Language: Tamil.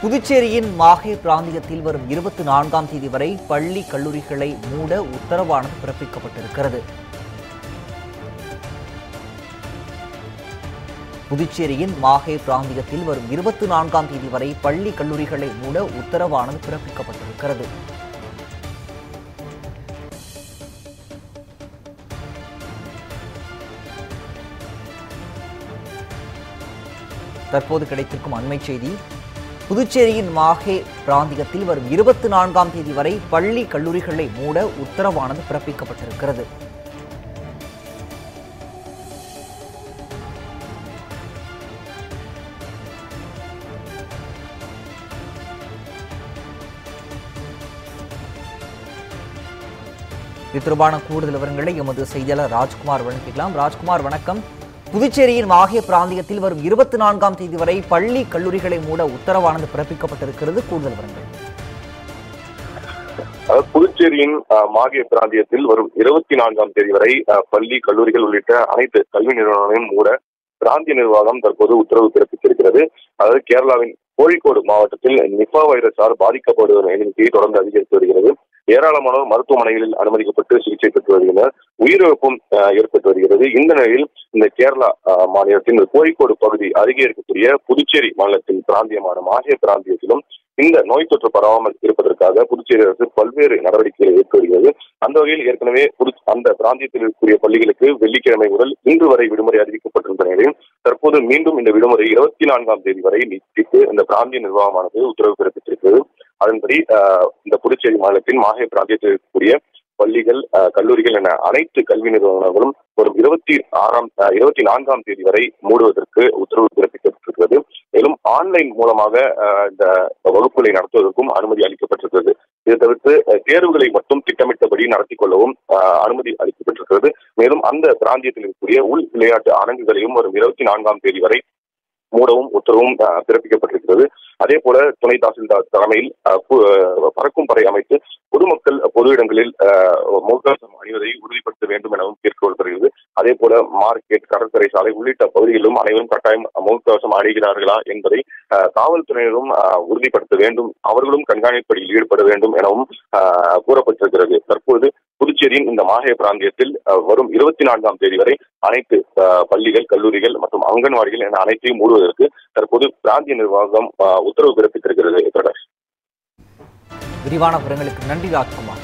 புதுச்சேரியின் மாஹே பிராந்தியத்தில் வரும் 24ஆம் தேதி வரை பள்ளி கல்லூரிகளை மூட உத்தரவானது பிறப்பிக்கப்பட்டிருக்கிறது. புதுச்சேரியின் மாஹே பிராந்தியத்தில் வரும் 24ஆம் தேதி வரை பள்ளி கல்லூரிகளை மூட உத்தரவானது பிறப்பிக்கப்பட்டிருக்கிறது. தற்போது கிடைத்திருக்கும் அண்மை செய்தி, புதுச்சேரியின் மாஹே பிராந்தியத்தில் வரும் 24ஆம் தேதி வரை பள்ளி கல்லூரிகளை மூட உத்தரவானது பிறப்பிக்கப்பட்டிருக்கிறது. இது தொடர்பான கூடுதல் விவரங்களை எமது செய்தியாளர் ராஜ்குமார் வழங்கிக்கலாம். ராஜ்குமார், வணக்கம். புதுச்சேரியின் மாஹே பிராந்தியத்தில் வரும் 24ஆம் தேதி வரை பள்ளி கல்லூரிகளை மூட உத்தரவானது பிறப்பிக்கப்பட்டிருக்கிறது. கூடுதல் விவரங்கள். புதுச்சேரியின் மாஹே பிராந்தியத்தில் வரும் 24ஆம் தேதி வரை பள்ளி கல்லூரிகள் உள்ளிட்ட அனைத்து கல்வி நிறுவனங்களையும் மூட பிராந்திய நிர்வாகம் தற்போது உத்தரவு பிறப்பித்திருக்கிறது. அதாவது கேரளாவின் கோழிக்கோடு மாவட்டத்தில் நிபா வைரஸால் பாதிக்கப்படுவதன் எண்ணிக்கை தொடர்ந்து அதிகரித்து வருகிறது. ஏராளமானோர் மருத்துவமனைகளில் அனுமதிக்கப்பட்டு சிகிச்சை பெற்று வருகின்றனர். உயிரிழப்பும் ஏற்பட்டு வருகிறது. இந்த நிலையில் இந்த கேரளா மாநிலத்தின் கோழிக்கோடு பகுதி அருகே இருக்கக்கூடிய புதுச்சேரி மாநிலத்தின் பிராந்தியமான மாஹே பிராந்தியத்திலும் இந்த நோய் தொற்று பரவாமல் இருப்பதற்காக புதுச்சேரி அரசு பல்வேறு நடவடிக்கைகளை எடுத்து வருகிறது. அந்த வகையில் ஏற்கனவே அந்த பிராந்தியத்தில் இருக்கக்கூடிய பள்ளிகளுக்கு வெள்ளிக்கிழமை முதல் இன்று வரை விடுமுறை அறிவிக்கப்பட்டிருந்த நிலையில் தற்போது மீண்டும் இந்த விடுமுறை 24ஆம் தேதி வரை நீட்டித்து இந்த பிராந்திய நிர்வாகமானது உத்தரவு பிறப்பித்திருக்கிறது. அதன்படி இந்த புதுச்சேரி மாநிலத்தின் மாஹே பிராந்தியத்தில் இருக்கக்கூடிய பள்ளிகள், கல்லூரிகள் என அனைத்து கல்வி நிறுவனங்களும் வரும் 24ஆம் தேதி வரை மூடுவதற்கு உத்தரவு பிறப்பிக்கப்பட்டிருக்கிறது. மேலும் ஆன்லைன் மூலமாக இந்த வகுப்புகளை நடத்துவதற்கும் அனுமதி அளிக்கப்பட்டிருக்கிறது. இதை தவிர்த்து தேர்வுகளை மட்டும் திட்டமிட்டபடி நடத்திக் கொள்ளவும் அனுமதி அளிக்கப்பட்டிருக்கிறது. மேலும் அந்த பிராந்தியத்தில் இருக்கக்கூடிய உள் விளையாட்டு அரங்குகளையும் வரும் 24ஆம் தேதி வரை மூடவும் உத்தரவும் பிறப்பிக்கப்பட்டிருக்கிறது. அதே போல துணை தாசில்தார் தலைமையில் பறக்கும் படை அமைத்து பொதுமக்கள் பொது இடங்களில் முகக்கவசம் அணிவதை உறுதிப்படுத்த வேண்டும் எனவும் கேட்டுக்கொள்ளப்படுகிறது. அதே போல மார்க்கெட், கடற்கரை சாலை உள்ளிட்ட பகுதிகளிலும் அனைவரும் கட்டாயம் முகக்கவசம் அணிகிறார்களா என்பதை காவல்துறையினரும் உறுதிப்படுத்த வேண்டும். அவர்களும் கண்காணிப்படியில் ஈடுபட வேண்டும் எனவும் கூறப்பட்டிருக்கிறது. தற்போது புதுச்சேரியின் இந்த மாஹே பிராந்தியத்தில் வரும் 24ஆம் தேதி வரை அனைத்து பள்ளிகள், கல்லூரிகள் மற்றும் அங்கன்வாடிகள் என அனைத்தையும் மூடுவதற்கு தற்போது பிராந்திய நிர்வாகம் உத்தரவு பிறப்பித்திருக்கிறது. விரிவான விவரங்களுக்கு நன்றி ராஜ்குமார்.